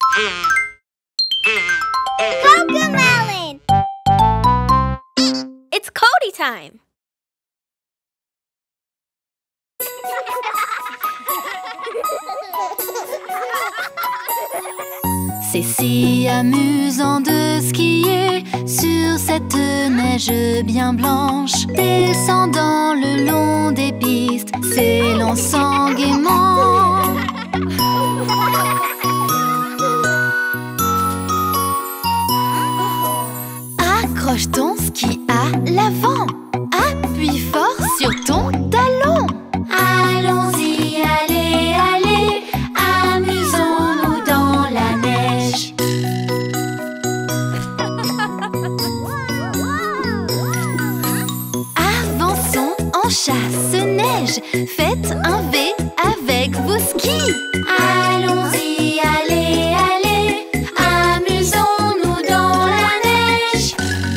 Cocomelon! It's Cody time! C'est si amusant de skier sur cette neige bien blanche, descendant le long des pistes, s'élançant gaiement. Accroche ton ski à l'avant, appuie fort sur ton talon. Allons-y, allez, allez, amusons-nous dans la neige. Avançons en chasse-neige, faites un V avec vos skis. Allons-y, allez, allez, amusons-nous dans la neige.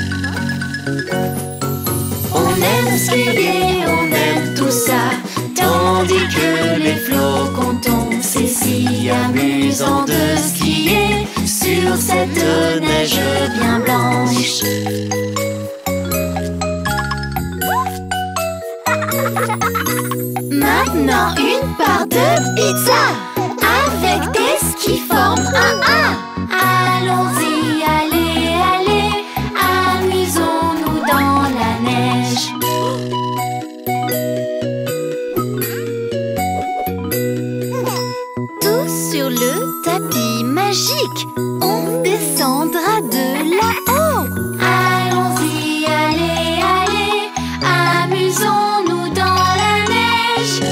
On aime skier, on aime tout ça, tandis que les flocons tombent. C'est si amusant de skier sur cette neige bien blanche. Maintenant une part de pizza avec des skis forment un A. Allons-y, allez, allez, amusons-nous dans la neige. Tous sur le tapis magique, on descendra de là-haut. Allons-y, allez, allez, amusons-nous dans la neige.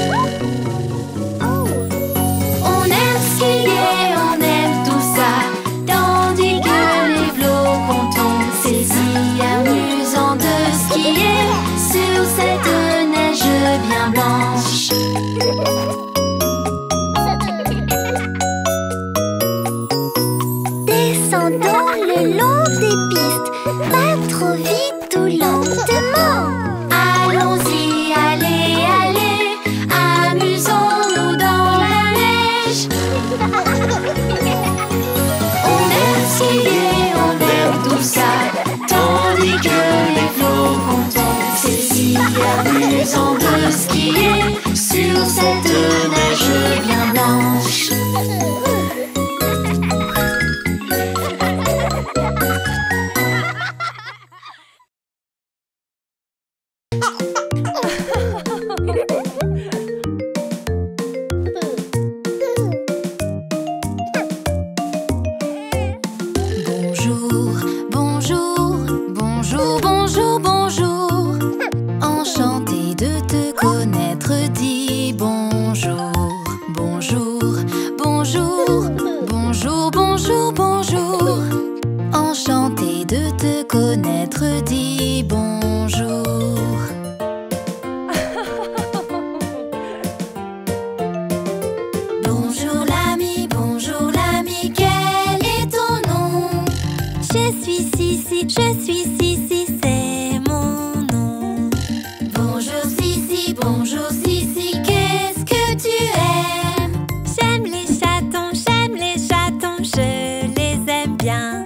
On aime skier, on aime tout ça, tandis que les flocons tombent. C'est si amusant de skier sur cette neige bien blanche. Descendons le long des pistes, pas trop vite ou lentement. Allons-y, allez, allez, amusons-nous dans la neige. On aime skier, on aime tout ça, tandis que les flocons tombent. C'est si amusant de skier sur cette neige bien blanche. Bonjour, bonjour, bonjour, bonjour, bonjour. Enchanté de te connaître, dis bonjour. Bonjour, bonjour, bonjour, bonjour, bonjour. Enchanté de te connaître, dis bonjour. Bonjour l'ami, quel est ton nom? Je suis Sissi, c'est mon nom. Bonjour Sissi, qu'est-ce que tu aimes? J'aime les chatons, je les aime bien.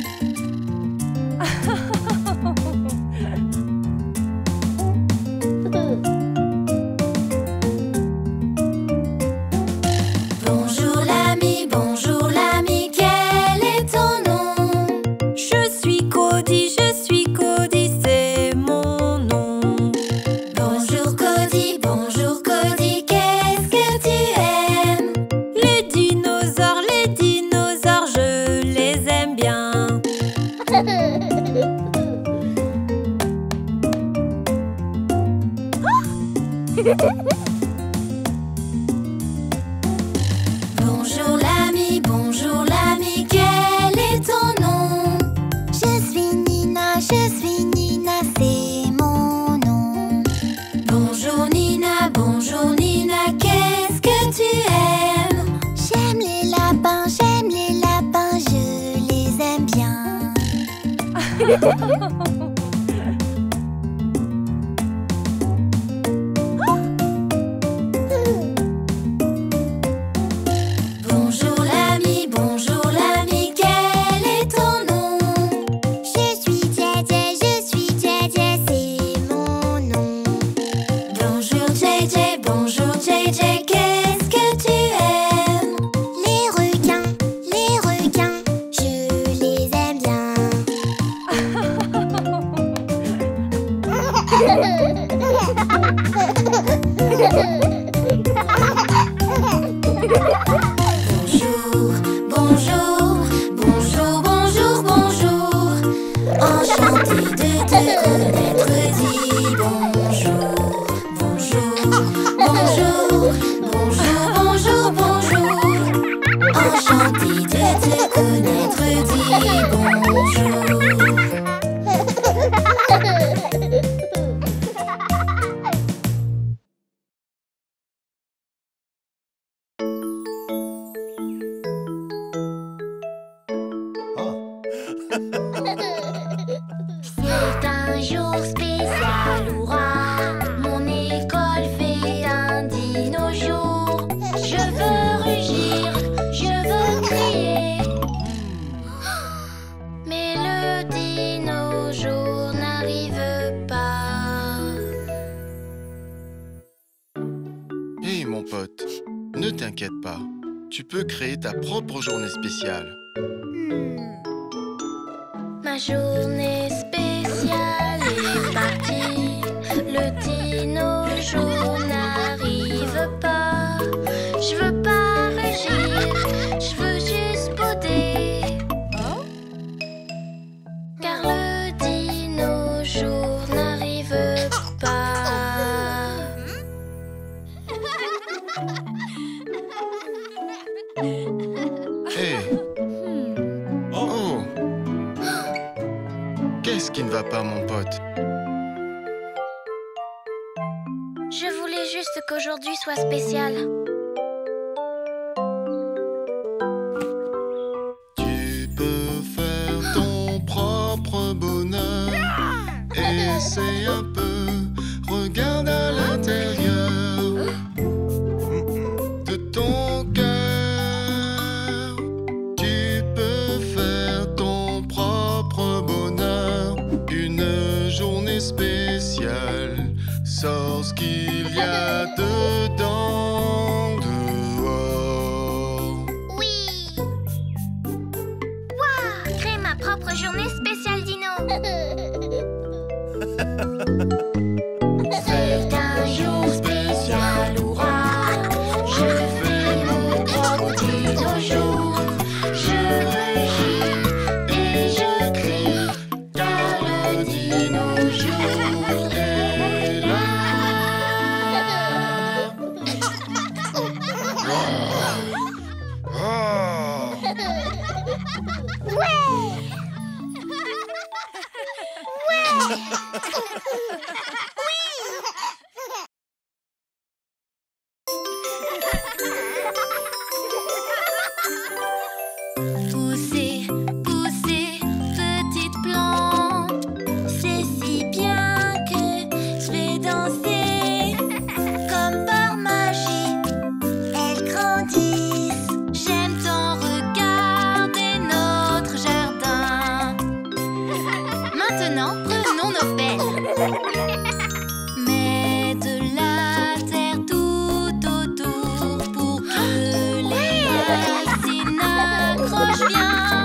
Bonjour l'ami, quel est ton nom? Je suis Cody, c'est mon nom. Bonjour Cody, qu'est-ce que tu aimes? Les dinosaures, je les aime bien. Bonjour l'ami, quel est ton nom? Je suis Nina, c'est mon nom. Bonjour Nina, qu'est-ce que tu aimes? J'aime les lapins, je les aime bien. Bonjour l'ami, de te connaître, dis bonjour. Bonjour, bonjour, bonjour, bonjour, bonjour. Enchanté de te connaître, dis bonjour. C'est un jour spécial, hurrah! Mon école fait un dino jour. Je veux rugir, je veux crier. Mais le dino jour n'arrive pas. Hé, mon pote, ne t'inquiète pas. Tu peux créer ta propre journée spéciale. Ma journée spéciale est partie. Le dino jour n'arrive pas. Je veux pas rugir, je veux juste bouder. Car le dino jour n'arrive pas. Hé! Oh! Qu'est-ce qui ne va pas, mon pote? Je voulais juste qu'aujourd'hui soit spécial. Tu peux faire ton propre bonheur. Essaye un peu, regarde à l'intérieur de ton cœur. Tu peux faire ton propre bonheur. Une journée spéciale. Sors ce qu'il y a dedans, dehors. Oui! Waouh! Créer ma propre journée spéciale dino. C'est un jour spécial, hurrah! Je fais mon propre dino jour. Je rugis et je crie, car le dino jour est là. Poussez, poussez, petite plante. C'est si bien que je vais danser. Comme par magie, elles grandissent. J'aime tant regarder notre jardin. Maintenant, prenons nos pelles. Mets de la terre tout autour pour que les racines accrochent bien.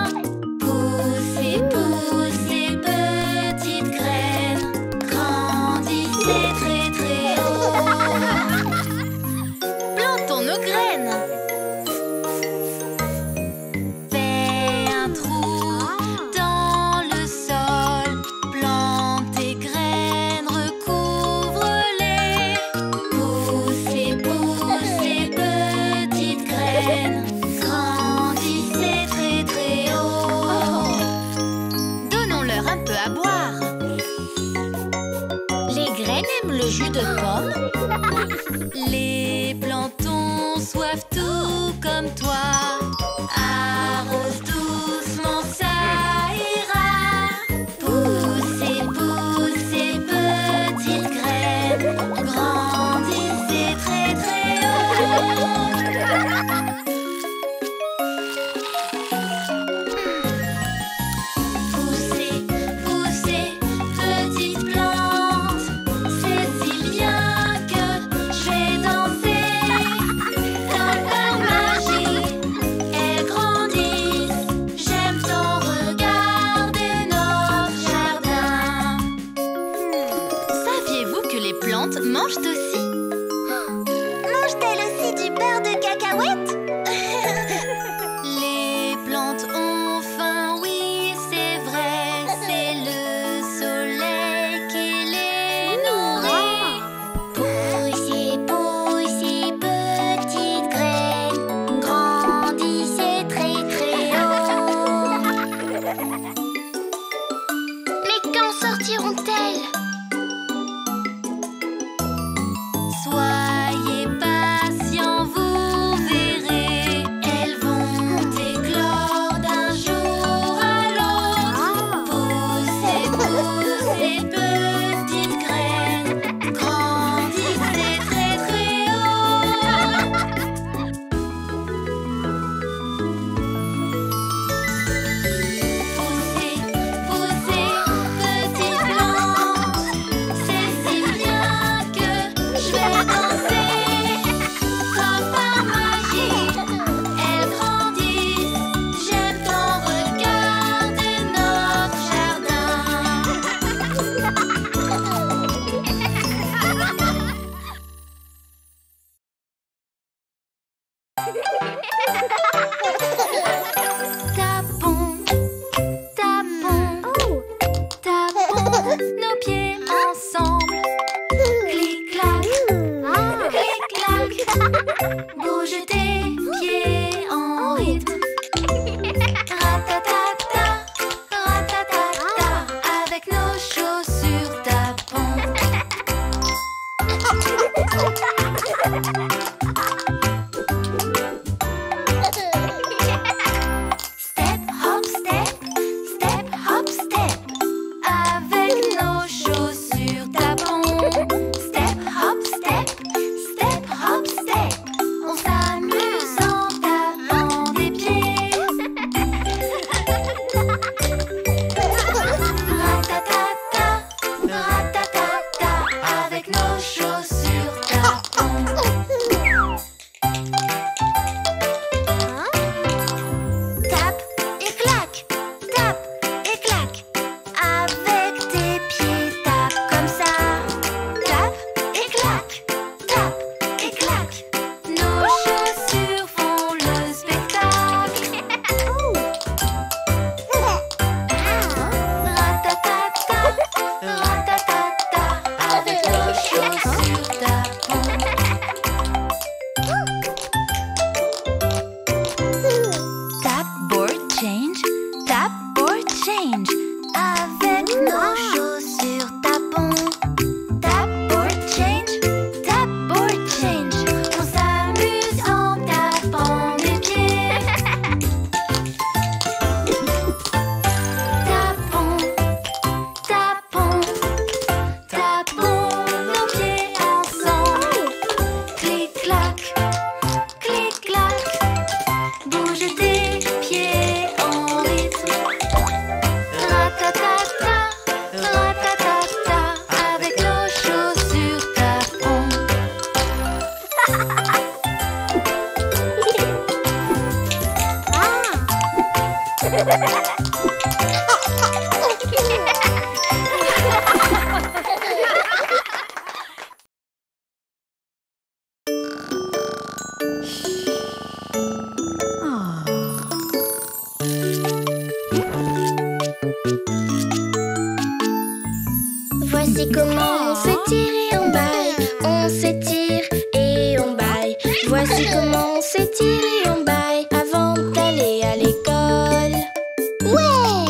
Voici comment on s'étire et on baille. On s'étire et on baille. Voici comment on s'étire et on baille avant d'aller à l'école. Ouais!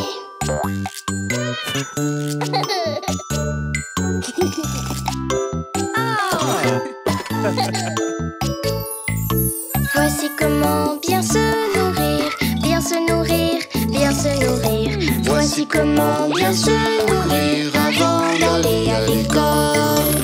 Voici comment bien se nourrir, bien se nourrir, bien se nourrir. Voici comment bien se nourrir avant d'aller à l'école.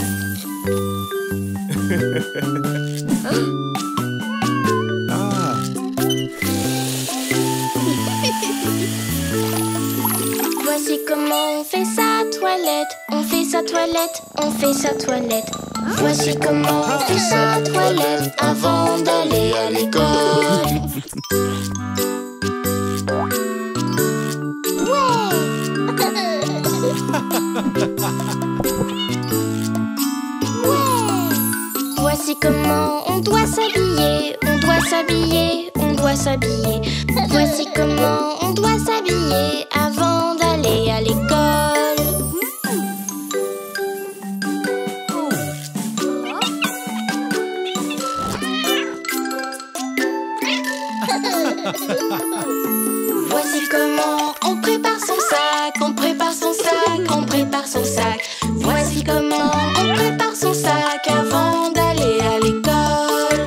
Voici comment on fait sa toilette, on fait sa toilette, on fait sa toilette. Voici comment on fait sa toilette avant d'aller à l'école. Voici comment on doit s'habiller, on doit s'habiller, on doit s'habiller. Voici comment on doit s'habiller avant d'aller à l'école. Voici comment on prépare son sac, on prépare son sac, on prépare son sac. Voici comment on prépare son sac avant d'aller à l'école.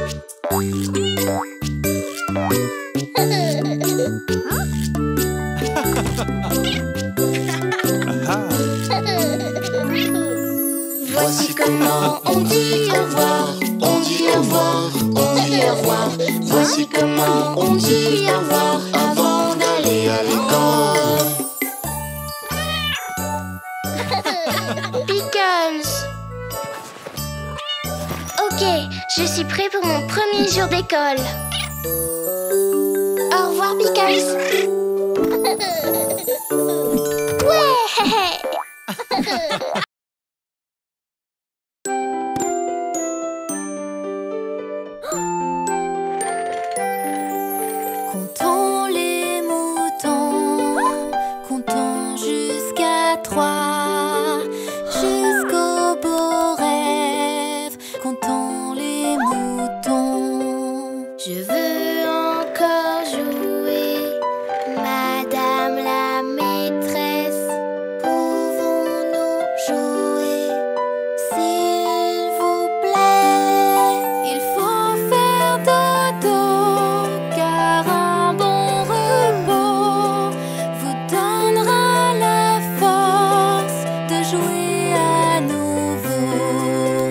Voici comment on dit au revoir, on dit au revoir, on dit au revoir. Voici comment on dit au revoir avant d'aller à l'école. Pickles. Ok, je suis prêt pour mon premier jour d'école. Au revoir, Pickles. Ouais. Comptons les moutons, comptons jusqu'à 3, jusqu'au beau rêve, comptons les moutons. Je veux encore jouer, Madame la maîtresse. Pouvons-nous jouer, S'il vous plaît, il faut faire dodo, car un bon repos vous donnera la force de jouer à nouveau.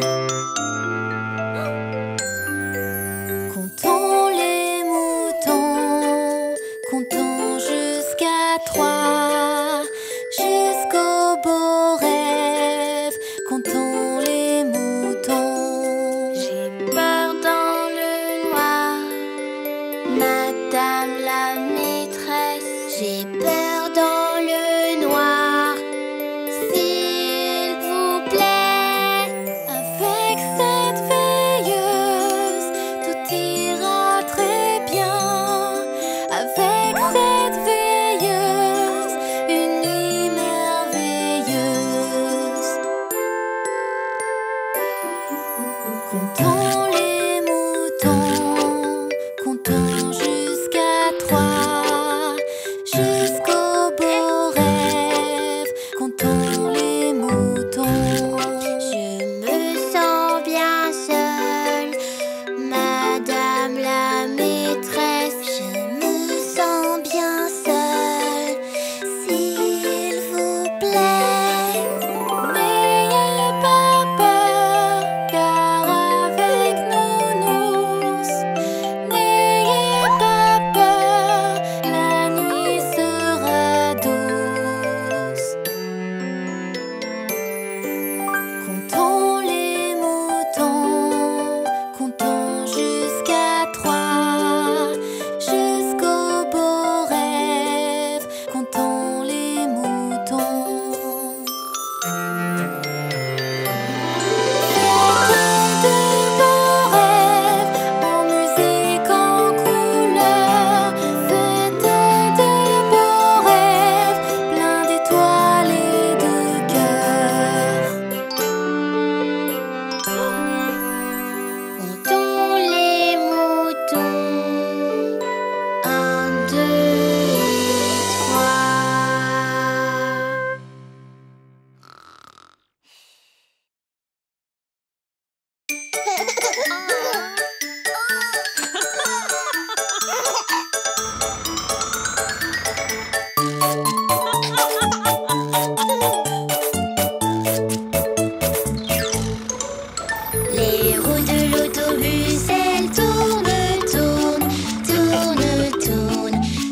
Comptons les moutons, comptons jusqu'à 3, jusqu'au beau rêve, comptons les moutons. j'ai peur dans le noir, Madame la maîtresse. J'ai peur dans le noir, s'il vous plaît. Avec cette veilleuse, tout ira très bien. Avec cette veilleuse, une nuit merveilleuse. Comptons les moutons, comptons jusqu'à 3, jusqu'au beau rêve, comptons les moutons. Je me sens bien seule, Madame la maîtresse. Je me sens bien seule, s'il vous plaît. N'ayez pas peur, car avec Nounous, n'ayez pas peur,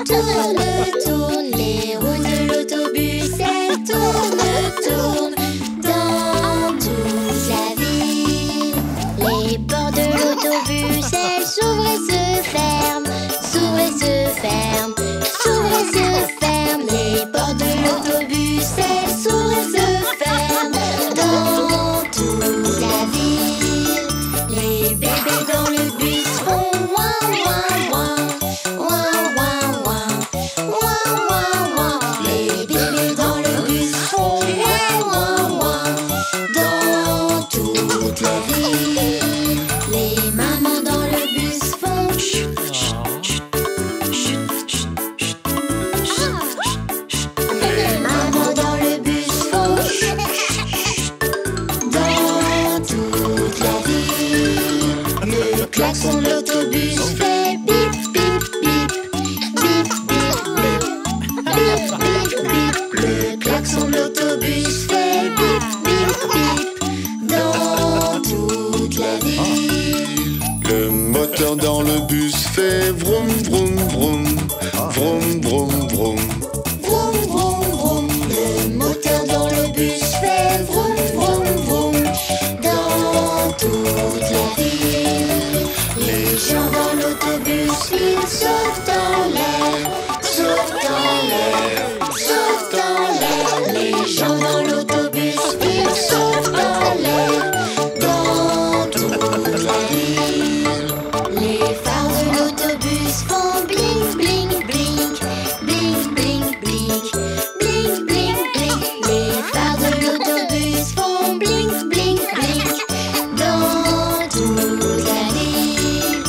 Tourne, tourne, les roues de l'autobus, elles tournent, tournent dans toute la ville. Les portes de l'autobus, elles s'ouvrent et se ferment, s'ouvrent et se ferment, s'ouvrent et se ferment. Les portes de l'autobus, elles s'ouvrent et se ferment dans toute la ville. Les bébés dans le bus font ouin ouin ouin, ouin ouin ouin, ouin ouin ouin. Les bébés dans le bus font ouin ouin ouin dans toute la ville. Les mamans dans le bus font chut chut chut chut chut chut chut. Les mamans dans le bus font chut chut dans toute la ville. Le klaxon de l'autobus fait bip bip bip, bip bip bip, bip bip bip. Le klaxon de l'autobus fait bip bip bip dans toute la ville. Le moteur dans le bus fait vroom vroom vroom, vroom vroom vroom. Vroom vroom vroom. Le moteur dans le bus fait vroom vroom vroom dans toute la ville. Les gens dans l'autobus, ils sautent en l'air, sautent en l'air, sautent en l'air. Les gens dans l'autobus, ils sautent en l'air dans toute la ville. Les phares de l'autobus font bling bling blink, bling bling blink, bling bling blink. Les phares de l'autobus font bling bling blink dans toute la ville.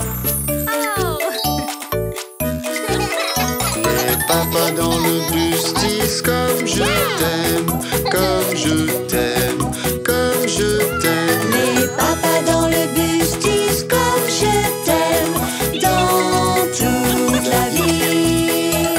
Les papas dans le bus disent comme je t'aime, comme je t'aime, comme je t'aime. Les papas dans le bus disent comme je t'aime dans toute la ville.